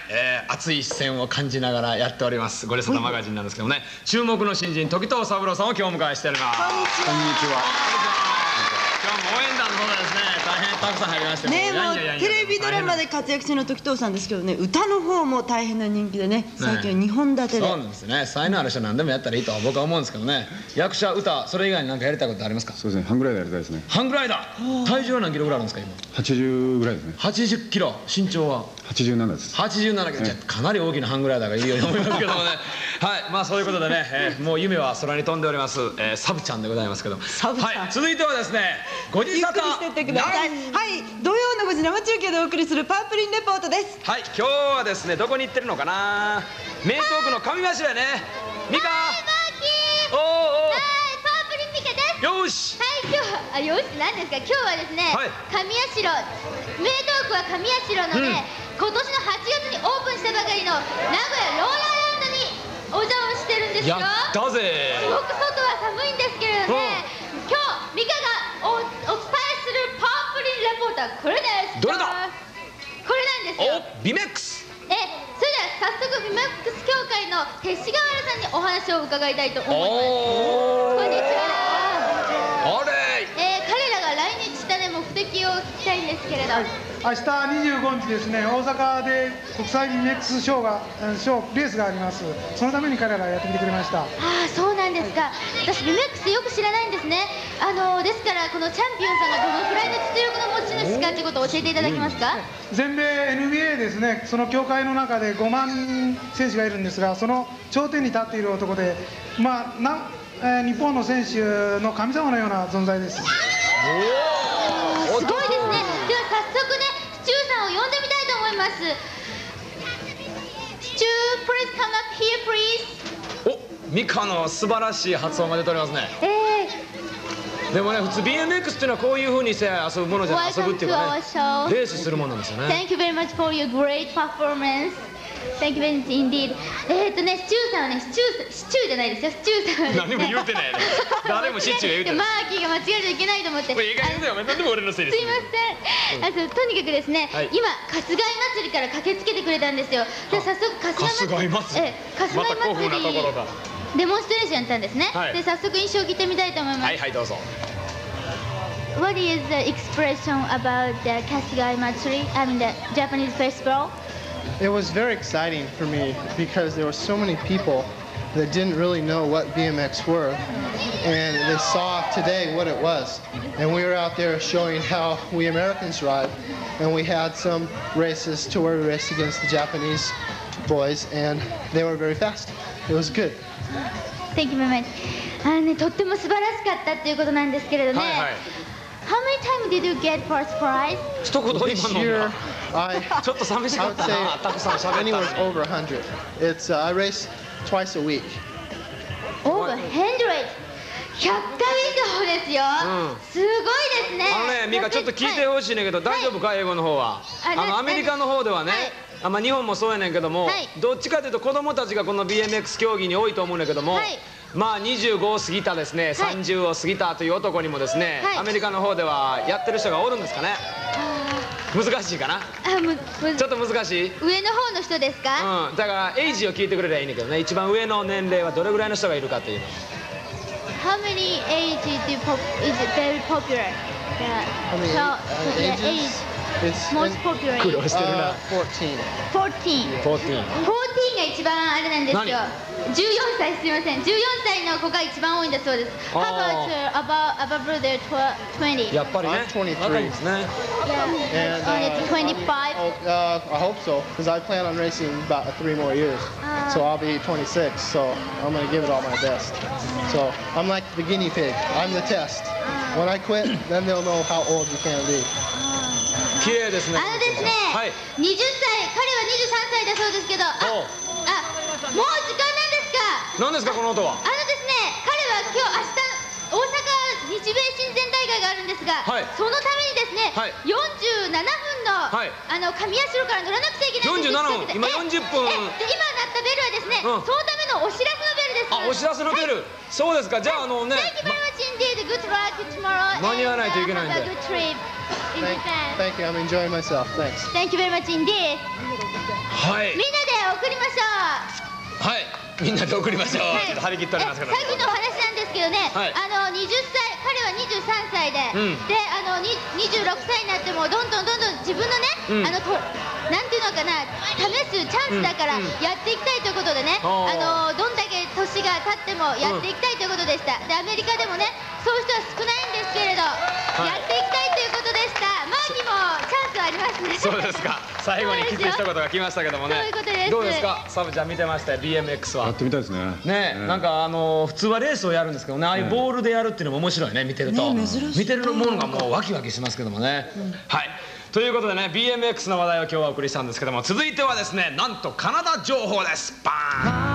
熱い視線を感じながらやっておりますゴリサタマガジンなんですけどもね、注目の新人時藤三郎さんを今日お迎えしております。こんにちは。今日も応援団の方がですね、大変たくさん入りましてね、もうテレビドラマで活躍中の時藤さんですけどね、歌の方も大変な人気でね、最近は2本立てで。 そうなんですね。才能ある人何でもやったらいいとは僕は思うんですけどね。役者、歌、それ以外に何かやりたいことありますか？ そうですね、ハングライダーやりたいですね。 ハングライダー。体重は何キロぐらいあるんですか今 ？80ぐらいですね。 80キロ。身長は 87です。 87キロ。じゃかなり大きなハングライダーがいるように思いますけどもね。はい、まあそういうことでね、もう夢は空に飛んでおりますサブちゃんでございますけど、 サブちゃん、 はい、続いてはですね、ご自ゆっくりしてってください。はい、土曜の5時生中継でお送りするパープリンレポートです。 はい、今日はですね、どこに行ってるのかな。名東区の上柱やね。ミカ。 はい、マーキー。 おお。 はい、パープリンミカです。 よし。 はい、今日はよしなんですか。今日はですね、 はい、 上八代、名東区は上八代のね、今年の8月にオープンしたばかりの名古屋ローラーランドにお邪魔してるんですよ。 やったぜ。 すごく外は寒いんですけれどね、今日ミカがお伝えするパープリンレポートはこれです。 どれだ。 これなんですよ。 お、ビメックス。 それでは早速ビメックス協会の勅使河原さんにお話を伺いたいと思います。こんにちは。 あれ。 彼らが来日したね目的を聞きたいんですけれど、 明日25日ですね、大阪で国際ビメックスショーレースがあります。そのために彼らがやってきてくれました。 ああ、そうなんですか。私ビメックスよく知らないんですね。ですからこのチャンピオンさんがどのくらいの実力の持ち主かということを教えていただけますか？ 全米 NBA ですね、その協会の中で5万選手がいるんですが、その頂点に立っている男で、まあ日本の選手の神様のような存在です。 すごいですね。では早速ね、シチューさんを呼んでみたいと思います。シチュー、please come up here, please。 お、ミカの素晴らしい発音が出ておりますね。でもね、普通 BMX っていうのはこういう風にして遊ぶものじゃない、遊ぶっていうかね、レースするものなんですよね。 Thank you very much for your great performance. Thank you very much indeed. シチューさんはね、シチューじゃないですよ。シチューさんは何も言うてないね。誰もシチュー言うてない。 マーキーが間違えちゃいけないと思って。 これ意外に言うてよ、何でも俺のせいです。 すいません。とにかくですね、今春日井祭りから駆けつけてくれたんですよ。で、早速春日井祭り。春日井祭り。デモンストレーションやったんですね。で、早速印象を聞いてみたいと思います。 はいはい、どうぞ。 What is the expression about the Kasugai Matsuri? I mean the Japanese festival? It was very exciting for me because there were so many people that didn't really know what BMX were, and they saw today what it was. And we were out there showing how we Americans ride, and we had some races to where we raced against the Japanese boys, and they were very fast. It was good. Thank you very much. とっても素晴らしかったっていうことなんですけれどね。How many times did you get first prize? 一言今の。ちょっと寂しかったな。たくさん喋った。 Anywhere over 100. It's I race twice a week. Over 100. 100回以上ですよ。すごいですね。 ミカちょっと聞いてほしいねんけど、大丈夫か英語の方は。アメリカの方ではね。日本もそうやねんけども、どっちかというと子供たちがこの BMX 競技に多いと思うんだけども、まあ25を過ぎたですね、30を過ぎたという男にもですね、アメリカの方ではやってる人がおるんですかね。難しいかな。ちょっと難しい。 上の方の人ですか？ だからエイジを聞いてくれればいいねんけどね、一番上の年齢はどれぐらいの人がいるかっていうの。 How many age is very popular? It's most popular. 苦労してるな。 14が一番あれなんですよ。14歳、すみません。14歳の子が一番多いんだそうです。How about the 20? やっぱりね。若いですね。 25? I hope so, because I plan on racing about 3 more years. So I'll be 26. So I'm going to give it all my best. So I'm like the guinea pig. I'm the test. When I quit, then they'll know how old you can be. 綺麗ですね。 ですね、20歳、彼は23歳だそうですけど、もう時間なんですか。 何ですかこの音は。 ですね、彼は今日明日大阪日米親善大会があるんですが、そのためにですね、47分の上八代から乗らなくちゃいけないんです。 47分、今40分。 今鳴ったベルはですね、そのためのお知らせのベルです。 お知らせのベル。そうですか。じゃあね。 Thank you very much indeed. Good luck tomorrow. 間に合わないといけないんで。 Have a good trip in Japan. Thank you. I'm enjoying myself. Thanks. Thank you very much indeed. はい。 ミはい、みんなで送りましょう。ちょっと張り切っておりますけど。 さっきの話なんですけどね、20歳、彼は23歳で、で26歳になってもどんどん自分のね、なんていうのかな、試すチャンスだからやっていきたいということでね、どんだけ年が経ってもやっていきたいということでした。でアメリカでもね、そういう人は少ないんですけれど、やっていきたいということでした。マーにもチャンスありますね。 そうですか。最後にきつい一言が来ましたけどもね。 そういうことです。 どうですか、サブちゃん見てましたよ、BMX は。 やってみたいですね。 ね、なんか普通はレースをやるんですけどね、ああいうボールでやるっていうのも面白いね、見てると。見てるものがもうワキワキしますけどもね。はい。ということでね、BMX の話題を今日はお送りしたんですけども、続いてはですね、なんとカナダ情報です。バーン。